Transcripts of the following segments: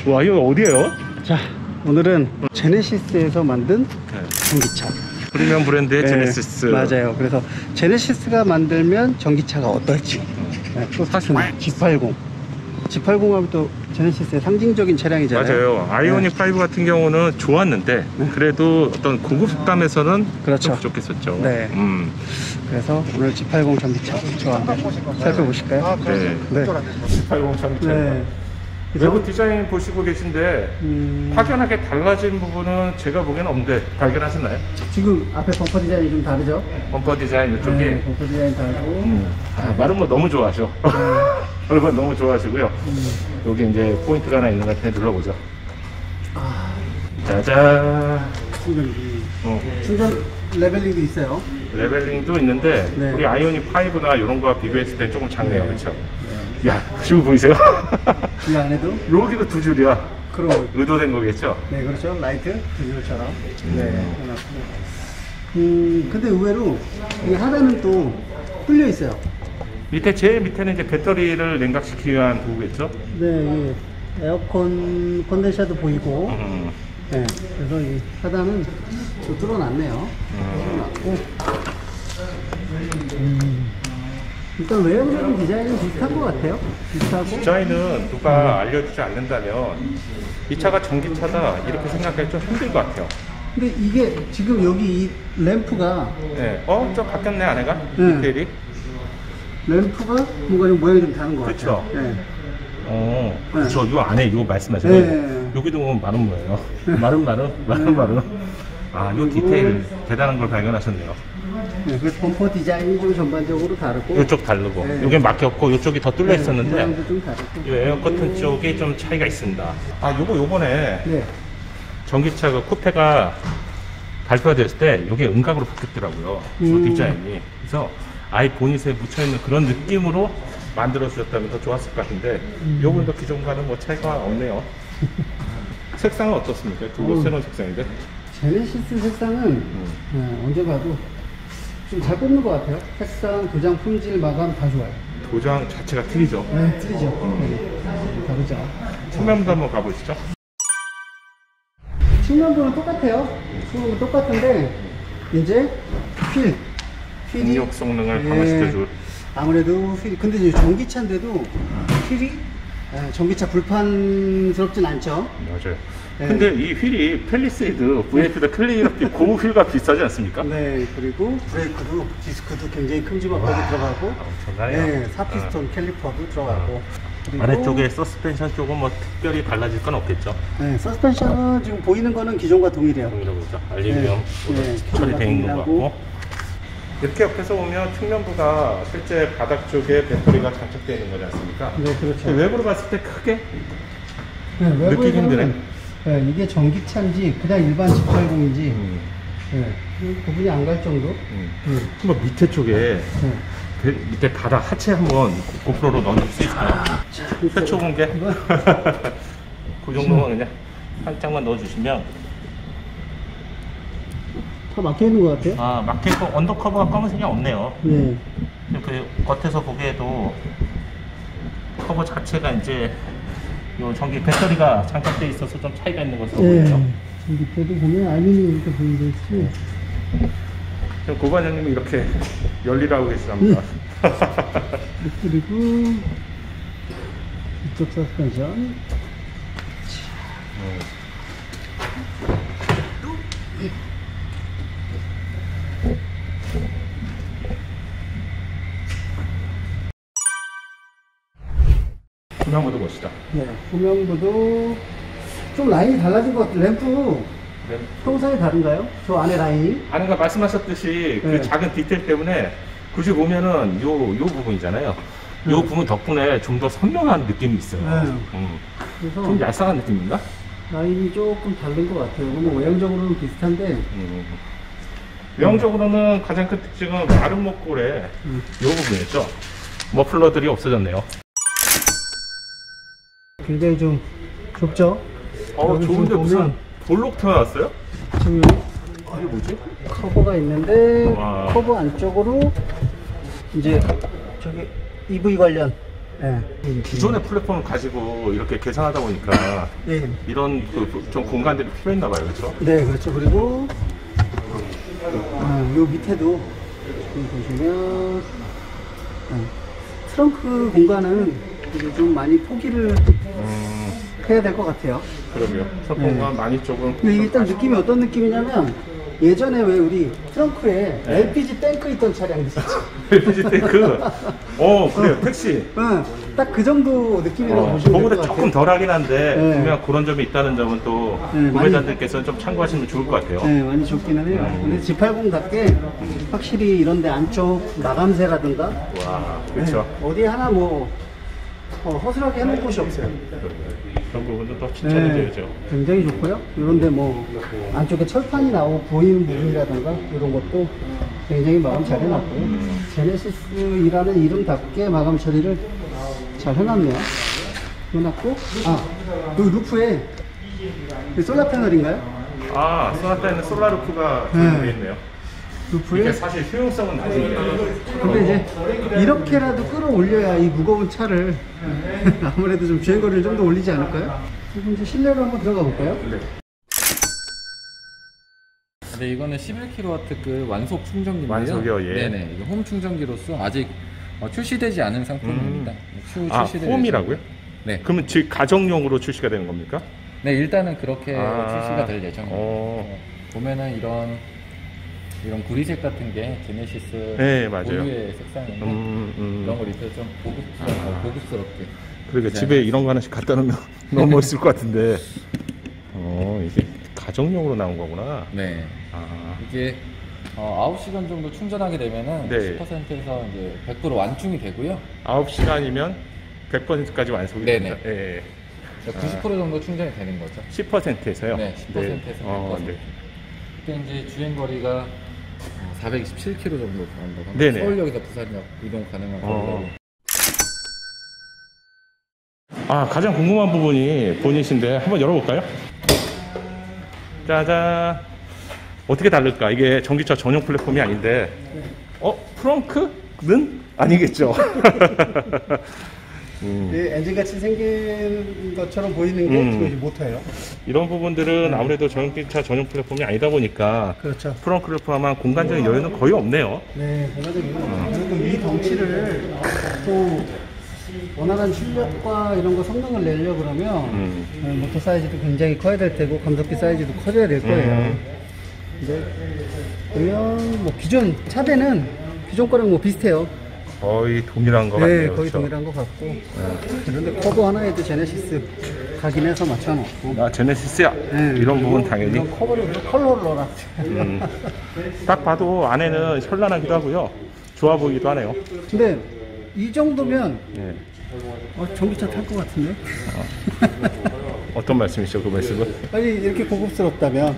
와, 이거 어디에요? 자, 오늘은 제네시스에서 만든 전기차. 프리미엄 브랜드의 제네시스. 맞아요. 그래서 제네시스가 만들면 전기차가 어떨지. 또 사실 G80. G80 하면 또 제네시스의 상징적인 차량이잖아요. 맞아요. 아이오닉 5 같은 경우는 좋았는데 그래도 어떤 고급감에서는 그렇죠. 좀 부족했었죠. 네. 그래서 오늘 G80 전기차 저와 함께 살펴보실까요? 네. G80 전기차. 네. 외부 디자인 보시고 계신데 확연하게 달라진 부분은 제가 보기에는 없는데 발견하셨나요? 지금 앞에 범퍼 디자인이 좀 다르죠? 범퍼 디자인 이쪽이 네, 범퍼 디자인 다르고. 마른 거 너무 좋아하셔. 마른 거 너무 좋아하시고요. 여기 이제 포인트가 하나 있는 것 같은데 눌러보죠. 짜잔. 충전 레벨링도 있어요. 레벨링도 있는데 네. 우리 아이오닉 5나 이런 거와 비교했을 때 조금 작네요. 그렇죠? 야, 지금 보이세요? 이 안에도? 여기도 두 줄이야. 그럼. 의도된 거겠죠? 네, 그렇죠. 라이트 드릴처럼. 네, 해놨고. 근데 의외로 이 하단은 또 뚫려 있어요. 밑에 제일 밑에는 이제 배터리를 냉각시키기 위한 도구겠죠? 네, 이 에어컨 컨덴서도 보이고. 네, 그래서 이 하단은 또 뚫어놨네요. 뚫어놨고. 일단 외형적인 디자인은 비슷한 것 같아요. 비슷하고. 디자인은 누가 알려주지 않는다면 이 차가 전기차다 이렇게 생각하기 좀 힘들 것 같아요. 근데 이게 지금 여기 이 램프가 네. 저 바뀌었네 안에가? 네. 디테일이? 램프가 뭔가 좀 모양이 좀 다른 것 그쵸? 같아요. 네. 그렇죠. 이 안에 이거 말씀하시는 네. 거예요. 여기도 보면 마른 거예요. 마른. 아, 이 디테일 대단한 걸 발견하셨네요. 네, 그래서 범퍼 디자인이 좀 전반적으로 다르고. 이쪽 다르고, 네. 여기 막혔고, 이쪽이 더 뚫려 있었는데, 모양도 좀 다르고. 이 에어 커튼 쪽이 좀 차이가 있습니다. 아, 요번에 네. 전기차 그 쿠페가 발표가 됐을 때, 이게 음각으로 바뀌었더라고요. 그 디자인이. 그래서 아예 보닛에 묻혀있는 그런 느낌으로 만들어 주셨다면 더 좋았을 것 같은데, 요번도 기존과는 뭐 차이가 없네요. 색상은 어떻습니까? 두 새로운 색상인데? 제네시스 색상은 언제 봐도 좀 잘 뽑는 것 같아요. 색상, 도장, 품질, 마감 다 좋아요. 도장 자체가 틀리죠. 네, 틀리죠. 다르죠. 측면도 한번 가보시죠. 측면부는 똑같아요. 측면부 똑같은데 이제 필이 동력 성능을 강화시켜줄. 아무래도 휠이 근데 이제 전기차인데도 휠이 전기차 불판스럽진 않죠. 맞아요. 네. 근데 이 휠이 펠리세이드 VF도 클리어티 고무 휠과 비슷하지 않습니까? 네, 그리고 브레이크도 디스크도 굉장히 큼지막하게 들어가고, 엄청나네요. 네, 4피스톤 캘리퍼도 들어가고. 그리고 아래쪽에 서스펜션 쪽은 뭐 특별히 달라질 건 없겠죠? 네, 서스펜션은 지금 보이는 거는 기존과 동일해요. 동일하고 있죠. 알루미늄 네, 처리되어 있는 것 동일하고. 같고. 이렇게 옆에서 보면 측면부가 실제 바닥 쪽에 배터리가 장착되어 있는 거지 않습니까? 네, 그렇죠. 외부로 봤을 때 크게 네, 느끼기 힘드네. 네, 이게 전기차인지 그냥 일반 G80인지 구분이 안 갈 정도. 한번 밑에 쪽에 밑에 바닥 하체 한번 고프로로 넣어줄 수 있을까요? 최초 공개. 그 정도만 그냥 살짝만 넣어주시면. 다 막혀 있는 것 같아요. 아, 막혀있고 언더커버가 검은색이 없네요. 네. 그 겉에서 보기에도 커버 자체가 이제 요 전기 배터리가 장착되어 있어서 좀 차이가 있는 것으로 보이죠. 지금 밑에도 보면 알루미늄 이렇게 보이고 있지. 지금 고반장님이 이렇게 열일하고 계시답니다. 그리고 이쪽 서스펜션. 조명부도 보시죠. 네, 조명부도 좀 라인이 달라진 것 같아요. 램프 평소에 다른가요? 저 안에 라인이? 아까 말씀하셨듯이 그 네. 작은 디테일 때문에 굳이 보면은 요 부분이잖아요. 요 부분 덕분에 좀 더 선명한 느낌이 있어요. 그래서 좀 얄쌍한 느낌인가? 라인이 조금 다른 것 같아요. 너무 외형적으로는 비슷한데. 외형적으로는 가장 큰 특징은 마른 목골에 요 부분이죠. 머플러들이 없어졌네요. 굉장히 좀 좁죠? 좋은데 무슨 볼록 태어났어요? 지금 이게 뭐지? 커버가 있는데 와. 커버 안쪽으로 이제 저기 EV 관련 네. 기존의 플랫폼을 가지고 이렇게 계산하다 보니까 네. 이런 좀 공간들이 필요했나 봐요, 그렇죠? 네, 그렇죠. 그리고 요 밑에도 여기 보시면 트렁크 공간은 이제 좀 많이 포기를 해야 될 것 같아요. 그러게요. 트렁크 공간 많이 조금. 근데 이게 일단 느낌이 어떤 느낌이냐면 예전에 왜 우리 트렁크에 네. LPG 탱크 있던 차량 있었죠? LPG 탱크. 그래요. 택시. 응, 딱 그 정도 느낌이라고 보시면 될 그거보다 것 같아요. 조금 덜하긴 한데 네. 분명 그런 점이 있다는 점은 또 네, 구매자들께서는 좀 참고하시면 좋을 것 같아요. 네, 많이 좋기는 해요. 근데 G80답게 확실히 이런데 안쪽 마감재라든가 와, 그렇죠. 어디 하나 뭐 허술하게 해놓은 곳이 없어요. 그런 부분도 또 칭찬해줘야죠. 굉장히 좋고요. 이런데 뭐 안쪽에 철판이 나오고 보이는 부분이라든가 이런 것도 굉장히 마감 잘 해놨고요. 제네시스이라는 이름답게 마감 처리를 잘 해놨네요. 해놨고 여기 루프에 솔라 패널인가요? 소나타에는 솔라루프가 네. 적용되어 있네요. 이게 루프에 사실 효용성은 낮은데. 근데 이제 이렇게라도 끌어올려야 이 무거운 차를 아무래도 좀 주행거리를 좀 더 올리지 않을까요? 그럼 이제 실내로 한번 들어가 볼까요? 네. 네, 이거는 11kW 그 완속 충전기인데요. 완속이요, 예. 네네, 이게 홈 충전기로서 아직 출시되지 않은 상품입니다. 추후 출시될 홈이라고요? 예정이고요. 네. 그러면 즉 가정용으로 출시가 되는 겁니까? 네, 일단은 그렇게 출시가 될 예정입니다. 보면은 이런 구리색 같은 게 제네시스 네, 맞아요. 고유의 색상인데 이런 걸 입혀서 좀 고급스럽게. 그러니까 집에 이런 거 하나씩 갖다 놓으면 너무 멋있을 것 같은데. 이게 가정용으로 나온 거구나. 네. 이게 9시간 정도 충전하게 되면은 네. 10%에서 이제 100% 완충이 되고요. 9시간이면 100%까지 완성이 네네. 됩니다. 예. 90% 정도 충전이 되는 거죠. 10%에서요? 네, 10%에서 100%. 네. 그때 이제 주행 거리가 427km 정도 간다고 합니다. 네네. 서울역에서 부산역 이동 가능한 거리로. 가장 궁금한 부분이 본이신데 한번 열어볼까요? 짜잔. 어떻게 다를까? 이게 전기차 전용 플랫폼이 아닌데, 트렁크는 아니겠죠? 엔진같이 생긴 것처럼 보이는 게 지금 이제 모터예요. 이런 부분들은 아무래도 전기차 전용 플랫폼이 아니다 보니까 그렇죠. 트렁크를 포함한 공간적인 여유는 거의 없네요. 네, 공간적인. 그리고 이 덩치를 또 원활한 출력과 이런 거 성능을 내려고 그러면 모터 사이즈도 굉장히 커야 될 테고 감속기 사이즈도 커져야 될 거예요. 근데 보면 뭐 기존 차대는 기존 거랑 뭐 비슷해요. 거의 동일한 것 네, 같네요. 거의 그렇죠? 동일한 것 같고. 그런데 커버 하나에도 제네시스 각인해서 맞춰놓고. 제네시스야. 네, 이런 부분 그리고 당연히. 이런 커버를 컬러를 넣어놨어요. 딱 봐도 안에는 현란하기도 하고요. 좋아 보이기도 하네요. 근데 이 정도면 네. 전기차 탈 것 같은데? 어떤 말씀이시죠, 그 말씀은? 아니 이렇게 고급스럽다면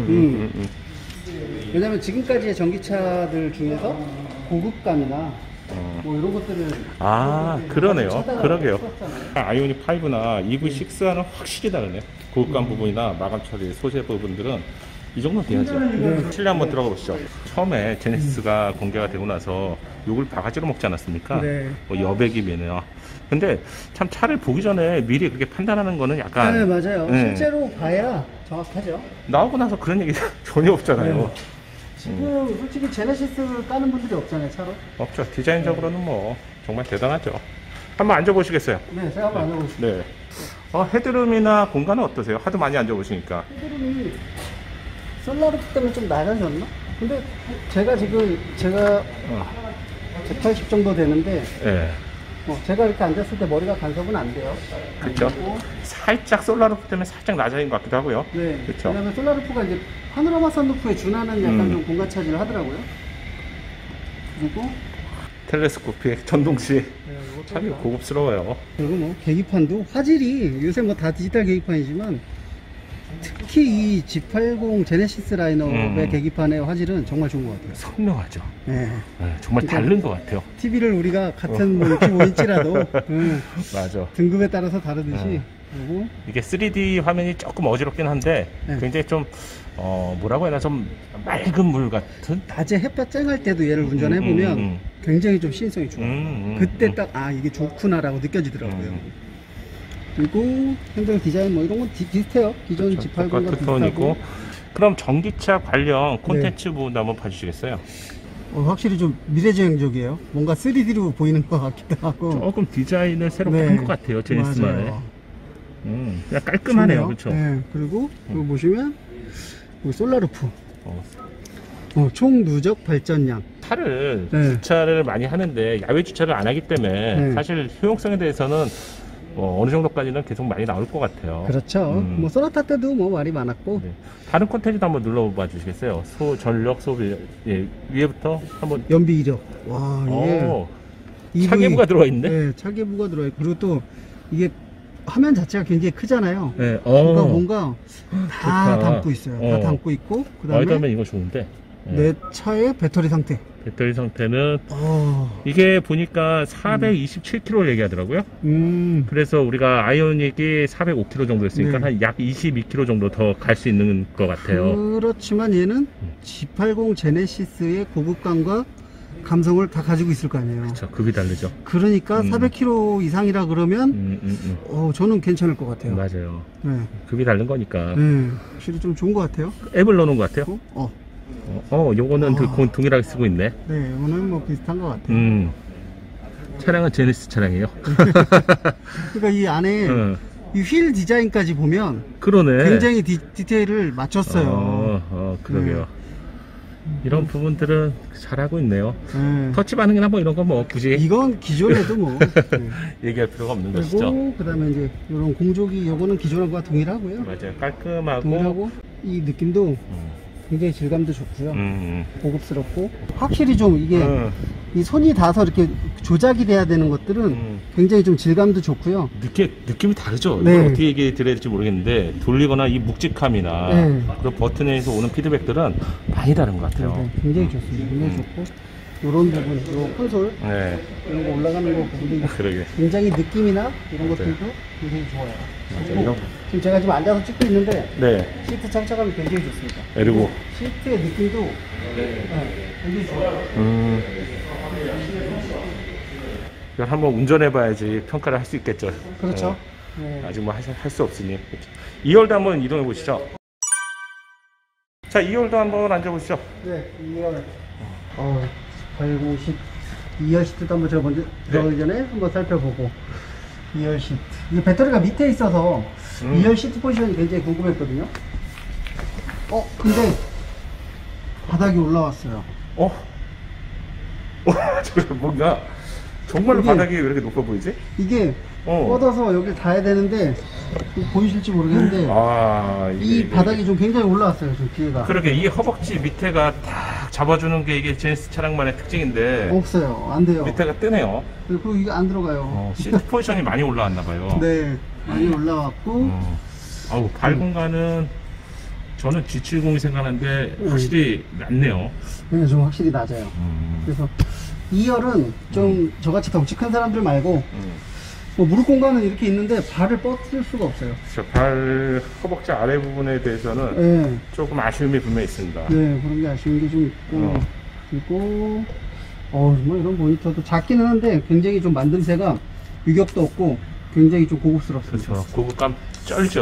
왜냐면 지금까지의 전기차들 중에서 고급감이나 뭐 이런 것들은 그러네요. 차다가 그러게요. 없었잖아요. 아이오닉 5나 EV6와는 확실히 다르네요. 고급감 부분이나 마감 처리, 소재 부분들은 이 정도 돼야죠. 실내 한번 들어가 보시죠. 처음에 제네시스가 공개가 되고 나서 욕을 바가지로 먹지 않았습니까? 네. 뭐 여백이면요. 근데 참 차를 보기 전에 미리 그렇게 판단하는 거는 약간 네, 맞아요. 네. 실제로 봐야 정확하죠. 나오고 나서 그런 얘기 전혀 없잖아요. 네. 지금 솔직히 제네시스를 까는 분들이 없잖아요, 차로. 없죠. 디자인적으로는 뭐 정말 대단하죠. 한번 앉아보시겠어요? 네, 제가 한번 앉아보겠습니다. 네. 헤드룸이나 공간은 어떠세요? 하도 많이 앉아보시니까. 헤드룸이 솔라루프 때문에 좀 낮아졌나? 근데 제가 180 정도 되는데 네. 제가 이렇게 앉았을 때 머리가 간섭은 안 돼요. 그렇죠. 살짝 솔라루프 때문에 살짝 낮아진 것 같기도 하고요. 네. 그렇죠. 왜냐면 솔라루프가 이제 파노라마 선루프에 준하는 약간 좀 공간 차지를 하더라고요. 그리고 텔레스코픽 전동시 참 고급스러워요. 그리고 뭐 계기판도 화질이 요새 뭐 다 디지털 계기판이지만 특히 이 G80 제네시스 라인업의 계기판의 화질은 정말 좋은 것 같아요. 선명하죠. 네. 네, 정말 그러니까 다른 것 같아요. TV를 우리가 같은 뭐 65인치라도 맞아. 등급에 따라서 다르듯이 그리고 이게 3D 화면이 조금 어지럽긴 한데 네. 굉장히 좀 뭐라고 해야 하나 좀 맑은 물 같은. 낮에 햇볕 쨍할 때도 얘를 운전해 보면 굉장히 좀 시인성이 좋아요. 그때 딱 아 이게 좋구나라고 느껴지더라고요. 그리고 핸들 디자인 뭐 이런 건 비슷해요. 기존 그렇죠. G80과 똑같은 비슷하고. 톤이고. 그럼 전기차 관련 콘텐츠 부분도 한번 봐주시겠어요? 확실히 좀 미래지향적이에요. 뭔가 3D로 보이는 것 같기도 하고. 조금 디자인을 새롭게 네. 한 것 같아요. 제니스만의. 맞아요. 그냥 깔끔하네요. 좋네요. 그렇죠? 네. 그리고 여기 보시면 여기 솔라루프. 어, 총 누적 발전량. 차를 네. 주차를 많이 하는데 야외 주차를 안 하기 때문에 네. 사실 효용성에 대해서는 어느 정도까지는 계속 많이 나올 것 같아요. 그렇죠. 뭐 소나타 때도 뭐 말이 많았고. 네. 다른 콘텐츠도 한번 눌러봐 주시겠어요? 전력 소비. 예, 위에부터 한번. 연비 이력. 와 이게 EV 차계부가 들어와 있네. 네, 차계부가 들어있고 그리고 또 이게 화면 자체가 굉장히 크잖아요. 네. 그러니까 뭔가 다 좋다. 담고 있어요. 다 담고 있고 그다음에 그다음에 이거 좋은데. 내 차의 배터리 상태. 배터리 상태는 이게 보니까 427km 얘기하더라고요. 그래서 우리가 아이오닉이 405km 정도 했으니까 네. 한 약 22km 정도 더 갈 수 있는 것 같아요. 그렇지만 얘는 G80 제네시스의 고급감과 감성을 다 가지고 있을 거 아니에요. 그렇죠. 급이 다르죠. 그러니까 400km 이상이라 그러면 저는 괜찮을 것 같아요. 맞아요. 네. 급이 다른 거니까. 확실히 좀 좋은 것 같아요. 앱을 넣어놓은 것 같아요. 요거는 동일하게 쓰고 있네. 네, 오늘 뭐 비슷한 것 같아요. 차량은 제네시스 차량이에요. 그러니까 이 안에 이 휠 디자인까지 보면 그러네. 굉장히 디테일을 맞췄어요. 그러게요. 이런 부분들은 잘하고 있네요. 네. 터치 반응이나 뭐 이런 거 뭐 굳이 이건 기존에도 뭐 얘기할 필요가 없는 것이죠. 그리고 그다음에 이제 이런 공조기 요거는 기존과 동일하고요. 맞아요. 깔끔하고. 동일하고 이 느낌도 굉장히 질감도 좋고요. 음. 고급스럽고 확실히 좀 이게 이 손이 닿아서 이렇게 조작이 돼야 되는 것들은 굉장히 좀 질감도 좋고요. 느낌이 다르죠. 네. 이걸 어떻게 얘기해 드려야 될지 모르겠는데 돌리거나 이 묵직함이나 네. 그 버튼에서 오는 피드백들은 많이 다른 것 같아요. 네, 굉장히 좋습니다. 굉장히 좋고 이런 부분, 요 콘솔 네. 이런 거 올라가는 거 부분도 그러게. 굉장히 느낌이나 이런 것들도 굉장히 좋아요. 그리고 이런- 지금 제가 지금 앉아서 찍고 있는데 네. 시트 장착감이 굉장히 좋습니다. 그리고 시트의 느낌도 굉장히 좋아요. 이걸 한번 운전해봐야지 평가를 할 수 있겠죠. 그렇죠. 네. 아직 뭐 할 수 없으니. 2열도 한번 이동해 보시죠. 자, 2열도 한번 앉아보시죠. 네, 2열. 850. 2열 시트도 한번 제가 먼저 들어가기 전에 한번 살펴보고. 2열 시트. 이 배터리가 밑에 있어서 2열 시트 포지션이 굉장히 궁금했거든요. 근데 바닥이 올라왔어요. 지금 뭔가 정말로 이게- 바닥이 왜 이렇게 높아 보이지? 이게 어. 뻗어서 여기 닿아야 되는데 보이실지 모르겠는데 이 이게- 바닥이 좀 굉장히 올라왔어요. 좀 뒤에가. 그러게 이 허벅지 밑에가 딱 잡아주는 게 이게 제네시스 차량만의 특징인데 없어요. 안 돼요. 밑에가 뜨네요. 그리고 이게 안 들어가요. 시트 포지션이 많이 올라왔나 봐요. 네, 많이 올라왔고. 아우 발 공간은 저는 G70이 생각하는데 확실히 낮네요. 네, 좀 확실히 낮아요. 그래서 2열은 좀 저같이 덩치 큰 사람들 말고 뭐 무릎 공간은 이렇게 있는데 발을 뻗을 수가 없어요. 발 허벅지 아래 부분에 대해서는 네, 조금 아쉬움이 분명히 있습니다. 네 그런 게 아쉬운 게 좀 있고 그리고 정말 이런 모니터도 작기는 한데 굉장히 좀 만듦새가 유격도 없고 굉장히 좀 고급스럽습니다. 그렇죠. 고급감 쩔죠.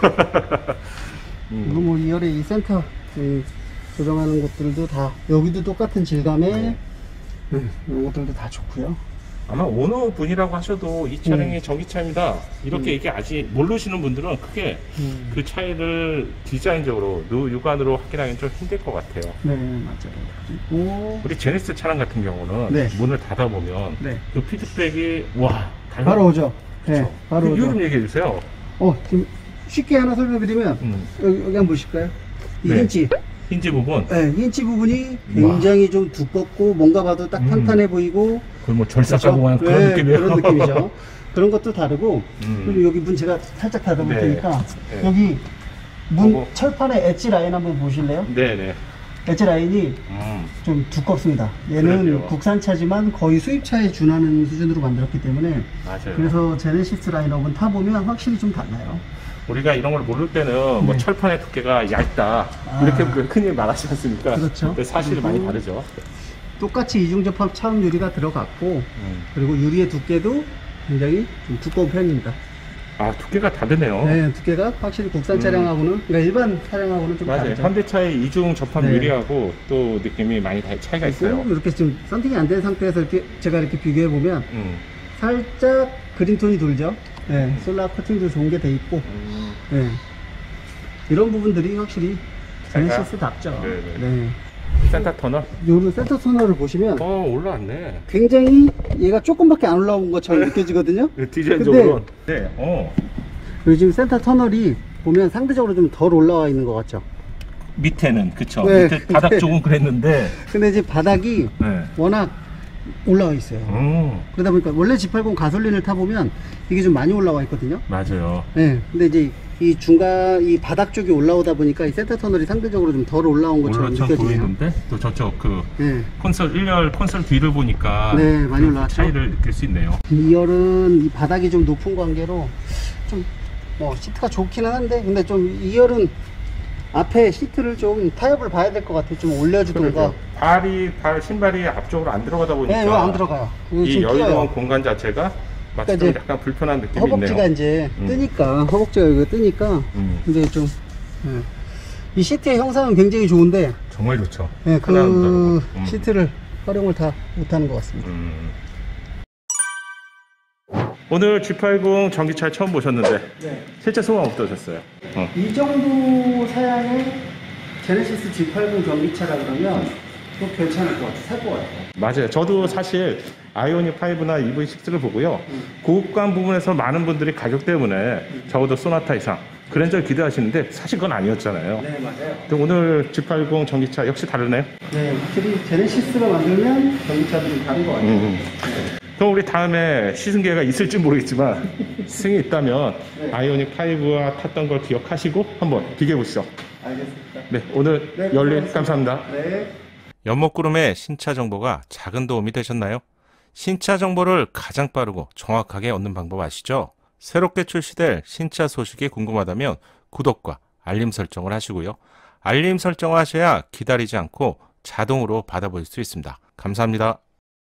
그리고 뭐 2열에 이 센터 조정하는 것들도 다 여기도 똑같은 질감에 이런 것들도 다 좋고요. 아마 어느 분이라고 하셔도 이 차량이 전기차입니다. 이렇게 이게 아직 모르시는 분들은 크게 그 차이를 디자인적으로 육안으로 확인하기는 좀 힘들 것 같아요. 네, 맞아요. 그리고 우리 제네시스 차량 같은 경우는 네. 문을 닫아보면 네. 그 피드백이 와 바로 오죠. 네, 바로 그 오죠. 이유 좀 얘기해 주세요. 지금 쉽게 하나 설명드리면 여기 한번 보실까요? 이 네. 힌지. 힌지 부분 네, 힌지 부분이 굉장히 좀 두껍고 뭔가 봐도 딱 탄탄해 보이고 거의 뭐 절삭하고 하는 그런 네, 느낌이에요. 그런 느낌이죠. 그런 것도 다르고 그리고 여기 문 제가 살짝 닫아볼 네. 테니까 네. 여기 문 보고. 철판의 엣지 라인 한번 보실래요? 네네. 엣지 라인이 좀 두껍습니다. 얘는 그러게요. 국산차지만 거의 수입차에 준하는 수준으로 만들었기 때문에 맞아요. 그래서 제네시스 라인업은 타보면 확실히 좀 달라요. 우리가 이런 걸 모를 때는 뭐 네. 철판의 두께가 얇다 이렇게 흔히 말하지 않습니까? 그렇죠. 근데 사실이 많이 그리고 다르죠. 똑같이 이중접합 차음 유리가 들어갔고 그리고 유리의 두께도 굉장히 좀 두꺼운 편입니다. 아, 두께가 다르네요. 네, 두께가 확실히 국산 차량하고는 그러니까 일반 차량하고는 좀 맞아요. 다르죠. 현대차의 이중 접합 네. 유리하고 또 느낌이 많이 차이가 있어요. 그리고 이렇게 지금 썬팅이 안 된 상태에서 이렇게 제가 이렇게 비교해 보면 살짝 그린톤이 돌죠. 네, 솔라 코팅도 좋은 게 돼 있고 네. 이런 부분들이 확실히 제네시스답죠. 네네. 네. 센터 터널? 요런 센터 터널을 보시면 올라왔네. 굉장히 얘가 조금밖에 안 올라온 것처럼 느껴지거든요. 디자인적으로. 네. 그리고 지금 센터 터널이 보면 상대적으로 좀 덜 올라와 있는 것 같죠. 밑에는 그쵸. 네. 밑에 바닥 쪽은 그랬는데. 근데 이제 바닥이 네. 워낙 올라와 있어요. 그러다 보니까 원래 G80 가솔린을 타보면 이게 좀 많이 올라와 있거든요. 맞아요. 네. 근데 이제 이 중간 이 바닥 쪽이 올라오다 보니까 이 센터 터널이 상대적으로 좀 덜 올라온 것처럼 올라처럼 느껴지네요. 보이는데 또 저쪽 그 네. 콘솔 1열 콘솔 뒤를 보니까 네, 많이 그 올라왔죠. 차이를 느낄 수 있네요. 2열은 이 바닥이 좀 높은 관계로 좀 뭐 시트가 좋기는 한데 근데 좀 2열은 앞에 시트를 좀 타협을 봐야 될 것 같아요. 좀 올려주던가. 신발이 앞쪽으로 안 들어가다 보니까 네, 이거 안 들어가요. 이거 이 좀 여유로운 끼어요. 공간 자체가 마치 그러니까 좀 이제 약간 불편한 느낌이 허벅지가 있네요. 이제 뜨니까 허벅지가 이거 뜨니까 근데 좀 이 시트의 형상은 굉장히 좋은데 정말 좋죠. 네, 편안하다는 그 거. 시트를 활용을 다 못하는 것 같습니다. 오늘 G80 전기차 처음 보셨는데 네. 실제 소감 어떠셨어요? 이 정도 사양의 제네시스 G80 전기차라 그러면 또 괜찮을 것 같아요. 살 것 같아요. 맞아요. 저도 사실 아이오닉 5나 EV6를 보고요. 고급감 부분에서 많은 분들이 가격 때문에 적어도 소나타 이상 그랜저를 기대하시는데 사실 그건 아니었잖아요. 네, 맞아요. 근데 오늘 G80 전기차 역시 다르네요. 네, 확실히 제네시스가 만들면 전기차도 좀 다른 것 같아요. 그럼 우리 다음에 시승기회가 있을지 모르겠지만 승이 있다면 아이오닉 5와 탔던 걸 기억하시고 한번 비교해 보시죠. 알겠습니다. 네, 오늘 네, 열린 고맙습니다. 감사합니다. 네. 연목구름의 신차 정보가 작은 도움이 되셨나요? 신차 정보를 가장 빠르고 정확하게 얻는 방법 아시죠? 새롭게 출시될 신차 소식이 궁금하다면 구독과 알림 설정을 하시고요. 알림 설정을 하셔야 기다리지 않고 자동으로 받아볼 수 있습니다. 감사합니다.